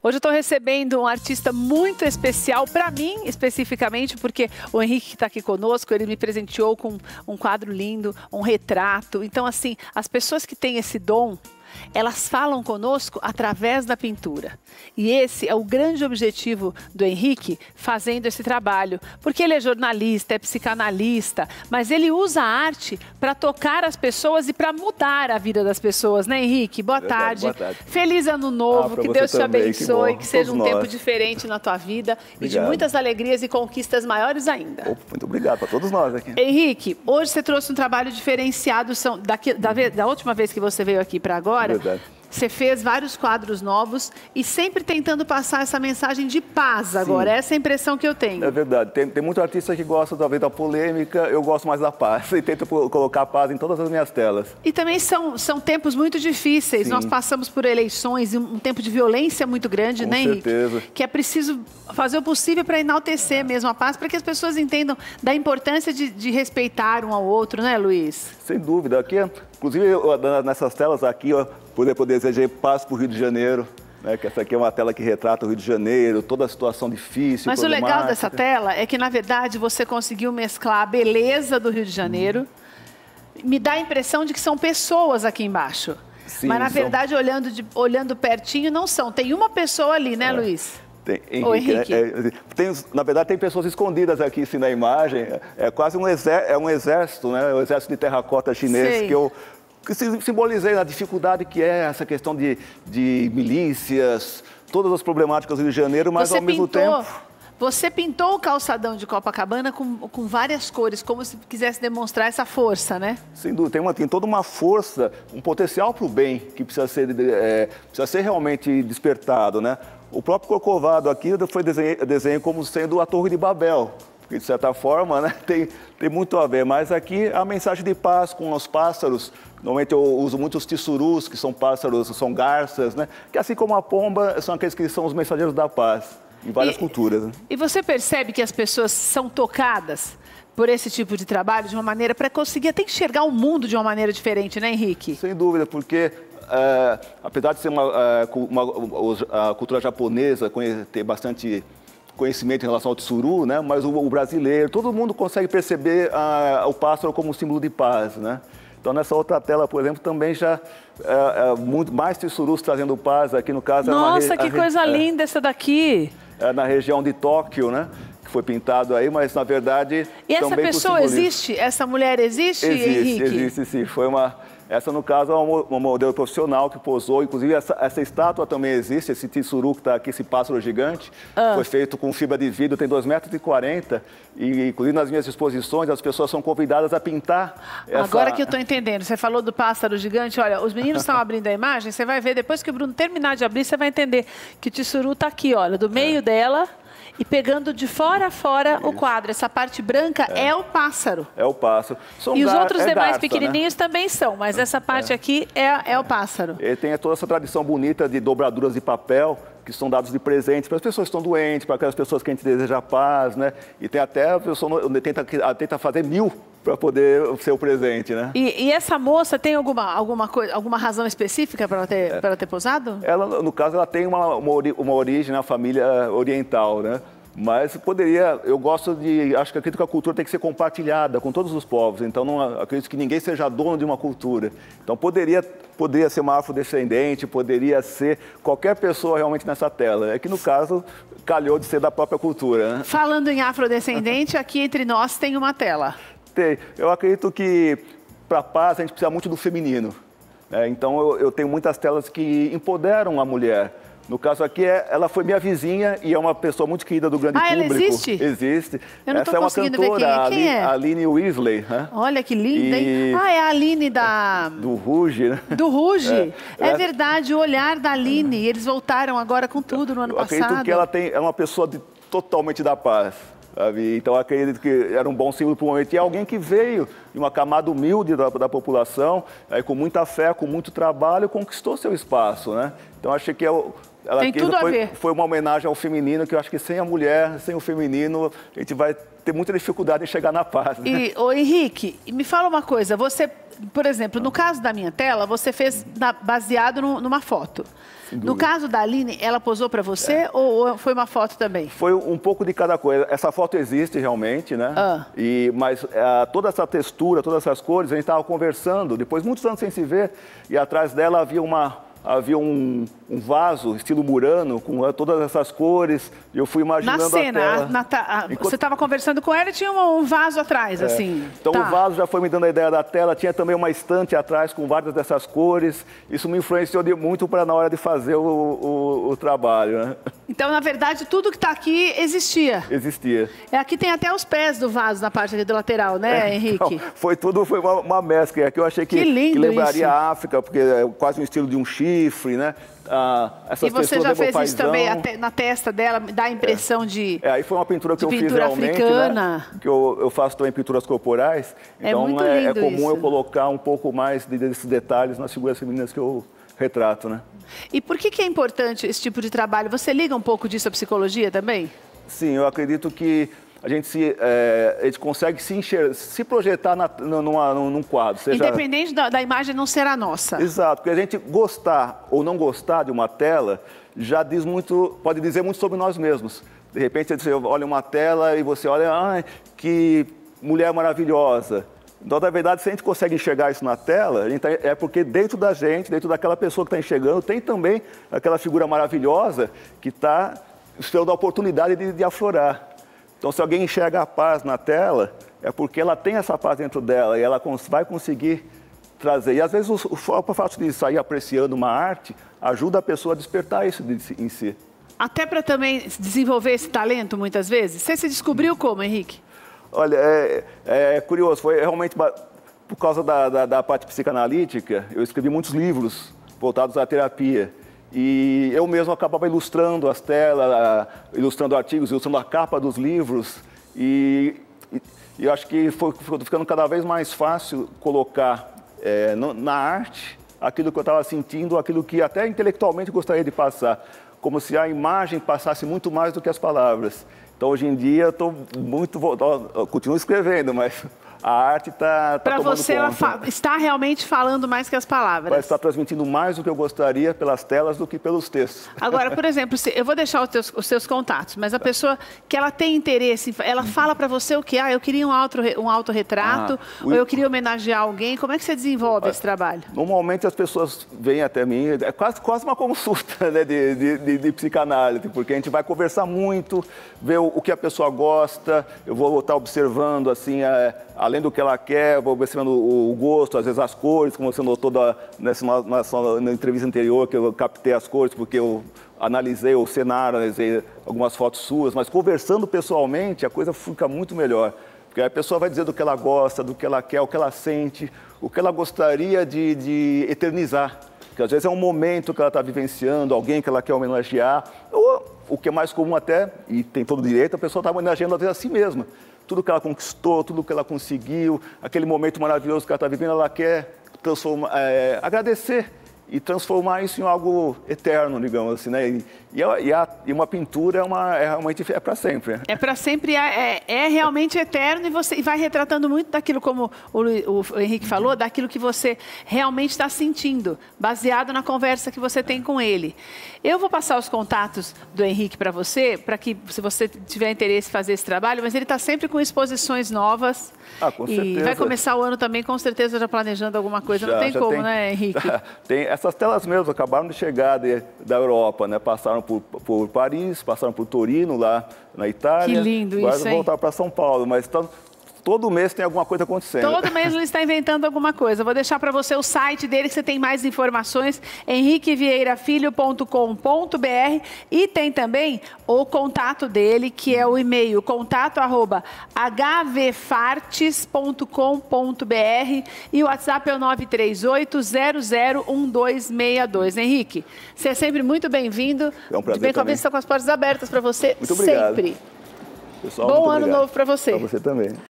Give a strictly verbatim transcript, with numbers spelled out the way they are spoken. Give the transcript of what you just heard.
Hoje eu estou recebendo um artista muito especial, para mim especificamente, porque o Henrique que está aqui conosco, ele me presenteou com um quadro lindo, um retrato. Então, assim, as pessoas que têm esse dom, elas falam conosco através da pintura. E esse é o grande objetivo do Henrique fazendo esse trabalho. Porque ele é jornalista, é psicanalista, mas ele usa a arte para tocar as pessoas e para mudar a vida das pessoas, né, Henrique? Boa, Verdade, tarde. boa tarde. Feliz ano novo, ah, que Deus te também, abençoe, que, que seja um nós. tempo diferente na tua vida. Obrigado. E de muitas alegrias e conquistas maiores ainda. Opa, muito obrigado para todos nós aqui. Henrique, hoje você trouxe um trabalho diferenciado, são, daqui, da, da última vez que você veio aqui para agora. Verdade. Você fez vários quadros novos e sempre tentando passar essa mensagem de paz agora. Sim. Essa é a impressão que eu tenho. É verdade. Tem, tem muito artista que gosta talvez da polêmica, eu gosto mais da paz. E tento colocar a paz em todas as minhas telas. E também são, são tempos muito difíceis. Sim. Nós passamos por eleições e um, um tempo de violência muito grande, Com né, Henrique? certeza. Que é preciso fazer o possível para enaltecer mesmo a paz, para que as pessoas entendam da importância de, de respeitar um ao outro, né, Luiz? Sem dúvida. Aqui, inclusive, nessas telas aqui, ó, poder, poder desejar paz para o Rio de Janeiro, né? Que essa aqui é uma tela que retrata o Rio de Janeiro, toda a situação difícil, Mas o legal dessa tela é que, na verdade, você conseguiu mesclar a beleza do Rio de Janeiro. Hum. Me dá a impressão de que são pessoas aqui embaixo. Sim, Mas, na são... verdade, olhando, de, olhando pertinho, não são. Tem uma pessoa ali, né, é. Luiz? Tem, Henrique, Ô, Henrique. É, é, tem, na verdade, tem pessoas escondidas aqui assim, na imagem. É, é quase um, exer, é um exército, né? O exército de terracota chinês. Sei. que eu... que simbolizei a dificuldade que é essa questão de, de milícias, todas as problemáticas do Rio de Janeiro, mas você ao mesmo pintou, tempo... Você pintou o calçadão de Copacabana com, com várias cores, como se quisesse demonstrar essa força, né? Sem dúvida, tem, uma, tem toda uma força, um potencial para o bem que precisa ser, é, precisa ser realmente despertado, né? O próprio Corcovado aqui foi desenho, desenho como sendo a Torre de Babel, porque de certa forma, né, tem, tem muito a ver, mas aqui a mensagem de paz com os pássaros. Normalmente eu uso muito os tissurus, que são pássaros, são garças, né? Que assim como a pomba, são aqueles que são os mensageiros da paz, em várias e, culturas. Né? E você percebe que as pessoas são tocadas por esse tipo de trabalho de uma maneira para conseguir até enxergar o mundo de uma maneira diferente, né, Henrique? Sem dúvida, porque é, apesar de ser uma, uma, uma a cultura japonesa, ter bastante conhecimento em relação ao tsuru, né? Mas o, o brasileiro, todo mundo consegue perceber a, o pássaro como um símbolo de paz, né? Então, nessa outra tela, por exemplo, também já é, é, muito mais tissurus trazendo paz. Aqui, no caso... Nossa, é uma, que coisa é, linda essa daqui! É na região de Tóquio, né? Que foi pintado aí, mas, na verdade... E essa pessoa existe? Essa mulher existe, existe Henrique? Existe, sim. Foi uma... Essa, no caso, é uma modelo profissional que posou. Inclusive, essa, essa estátua também existe, esse tissuru que está aqui, esse pássaro gigante. Ah. Foi feito com fibra de vidro, tem dois metros e quarenta. E, inclusive, nas minhas exposições, as pessoas são convidadas a pintar. Essa... Agora que eu estou entendendo, você falou do pássaro gigante. Olha, os meninos estão abrindo a imagem, você vai ver, depois que o Bruno terminar de abrir, você vai entender que o tissuru está aqui, olha, do meio é. dela... E pegando de fora a fora Isso. o quadro. Essa parte branca é, é o pássaro. É o pássaro. São e os outros é demais garça, pequenininhos né? também são, mas essa parte é. aqui é, é o pássaro. Ele tem toda essa tradição bonita de dobraduras de papel, que são dados de presente para as pessoas que estão doentes, para aquelas pessoas que a gente deseja paz, né? E tem até a pessoa tenta, tenta fazer mil para poder ser o presente, né? E, e essa moça tem alguma, alguma, coisa, alguma razão específica para ela ter, é. para ela ter posado? Ela, no caso, ela tem uma, uma, ori uma origem na família oriental, né? Mas poderia, eu gosto de, acho que acredito que a cultura tem que ser compartilhada com todos os povos, então não acredito que ninguém seja dono de uma cultura. Então poderia, poderia ser uma afrodescendente, poderia ser qualquer pessoa realmente nessa tela. É que no caso, calhou de ser da própria cultura. Né? Falando em afrodescendente, aqui entre nós tem uma tela. Tem. Eu acredito que para a paz a gente precisa muito do feminino. Né? Então eu, eu tenho muitas telas que empoderam a mulher. No caso aqui, é, ela foi minha vizinha e é uma pessoa muito querida do grande ah, público. Ela existe? Existe. Eu não Essa é uma cantora, ver quem é. Quem é? a Aline Weasley. Né? Olha que linda, e... hein? Ah, é a Aline da... Do Ruge, né? Do Ruge. É, é verdade, o olhar da Aline. Eles voltaram agora com tudo no ano eu passado. Acredito que ela tem, é uma pessoa de, totalmente da paz. Sabe? Então, eu acredito que era um bom símbolo para o momento. E é alguém que veio de uma camada humilde da, da população, aí, com muita fé, com muito trabalho, conquistou seu espaço. Né? Então, achei que é o... Ela Tem tudo foi, a ver. Foi uma homenagem ao feminino, que eu acho que sem a mulher, sem o feminino, a gente vai ter muita dificuldade em chegar na paz. Né? E, ô Henrique, me fala uma coisa, você, por exemplo, no caso da minha tela, você fez na, baseado no, numa foto. No caso da Aline, ela posou para você é. ou foi uma foto também? Foi um pouco de cada coisa. Essa foto existe realmente, né? Ah. E, mas uh, toda essa textura, todas essas cores, a gente estava conversando, depois muitos anos sem se ver, e atrás dela havia uma... havia um, um vaso, estilo Murano, com todas essas cores, e eu fui imaginando na cena, a tela. Na a, Enquanto... Você estava conversando com ela e tinha um, um vaso atrás, é. assim. Então tá. o vaso já foi me dando a ideia da tela, tinha também uma estante atrás com várias dessas cores. Isso me influenciou de, muito para na hora de fazer o, o, o trabalho, né? Então, na verdade, tudo que está aqui existia. Existia. É, aqui tem até os pés do vaso na parte aqui do lateral, né, é, Henrique? Então, foi tudo, foi uma, uma mescla. Aqui eu achei que, que, lindo que lembraria isso. a África, porque é quase um estilo de um chifre, né? Ah, e você já fez isso também te, na testa dela, dá a impressão é. de É, aí foi uma pintura que eu pintura fiz realmente, africana. Né? Que eu, eu faço também pinturas corporais. É então muito é, lindo é comum isso. eu colocar um pouco mais desses detalhes nas figuras femininas que eu retrato, né? E por que, que é importante esse tipo de trabalho? Você liga um pouco disso à psicologia também? Sim, eu acredito que a gente, se, é, a gente consegue se, enxer se projetar na, numa, num quadro. Seja... Independente da, da imagem não ser a nossa. Exato, porque a gente gostar ou não gostar de uma tela já diz muito, pode dizer muito sobre nós mesmos. De repente você olha uma tela e você olha, ah, que mulher maravilhosa. Então, na verdade, se a gente consegue enxergar isso na tela, a gente tá, é porque dentro da gente, dentro daquela pessoa que está enxergando, tem também aquela figura maravilhosa que está tendo a oportunidade de, de aflorar. Então, se alguém enxerga a paz na tela, é porque ela tem essa paz dentro dela e ela vai conseguir trazer. E, às vezes, o, o fato de sair apreciando uma arte ajuda a pessoa a despertar isso de, em si. Até para também desenvolver esse talento, muitas vezes? Você se descobriu como, Henrique? Olha, é, é curioso, foi realmente por causa da, da, da parte psicanalítica, eu escrevi muitos livros voltados à terapia. E eu mesmo acabava ilustrando as telas, ilustrando artigos, ilustrando a capa dos livros. E, e, e eu acho que foi, foi ficando cada vez mais fácil colocar é, no, na arte aquilo que eu estava sentindo, aquilo que até intelectualmente gostaria de passar. Como se a imagem passasse muito mais do que as palavras. Então, hoje em dia, eu estou muito... Eu continuo escrevendo, mas a arte está tá Para você, ela está realmente falando mais que as palavras. Vai estar transmitindo mais do que eu gostaria pelas telas do que pelos textos. Agora, por exemplo, eu vou deixar os, teus, os seus contatos, mas a pessoa que ela tem interesse, ela fala para você o quê? Ah, eu queria um, auto, um autorretrato, ah, o... ou eu queria homenagear alguém. Como é que você desenvolve ah, esse trabalho? Normalmente, as pessoas vêm até mim, é quase, quase uma consulta, né, de, de, de, de psicanálise, porque a gente vai conversar muito, ver o, o que a pessoa gosta, eu vou estar observando, assim, é, além do que ela quer, vou observando o, o gosto, às vezes as cores, como você notou da, nessa, na, na entrevista anterior, que eu captei as cores, porque eu analisei o cenário, analisei algumas fotos suas, mas conversando pessoalmente, a coisa fica muito melhor. Porque a pessoa vai dizer do que ela gosta, do que ela quer, o que ela sente, o que ela gostaria de, de eternizar. Porque às vezes é um momento que ela está vivenciando, alguém que ela quer homenagear, ou o que é mais comum até, e tem todo o direito, a pessoa está homenageando às vezes a si mesma. Tudo que ela conquistou, tudo que ela conseguiu, aquele momento maravilhoso que ela está vivendo, ela quer transformar, é, agradecer e transformar isso em algo eterno, digamos assim, né? E, e, a, e uma pintura é, uma, é realmente é para sempre. É para sempre, é, é realmente eterno e você e vai retratando muito daquilo, como o, o, o Henrique falou, daquilo que você realmente está sentindo, baseado na conversa que você tem com ele. Eu vou passar os contatos do Henrique para você, para que, se você tiver interesse em fazer esse trabalho, mas ele está sempre com exposições novas. Ah, com e certeza. vai começar o ano também, com certeza, já planejando alguma coisa. Já, não tem como, tem, né, Henrique? Tem, essas telas mesmo acabaram de chegar de, da Europa, né? Passaram por, por Paris, passaram por Torino, lá na Itália. Que lindo agora isso, hein? Voltar para São Paulo, mas tá, todo mês tem alguma coisa acontecendo. Todo mês ele está inventando alguma coisa. Vou deixar para você o site dele, que você tem mais informações, henrique vieira filho ponto com ponto br, e tem também o contato dele, que é o e-mail contato arroba h v fartes ponto com ponto br, e o WhatsApp é o nove três oito zero zero um dois seis dois. Henrique, você é sempre muito bem-vindo. É um prazer. De bem com a também. Estão com as portas abertas para você. Muito obrigado. Sempre. Pessoal, Bom muito ano obrigado. novo para você. Para você também.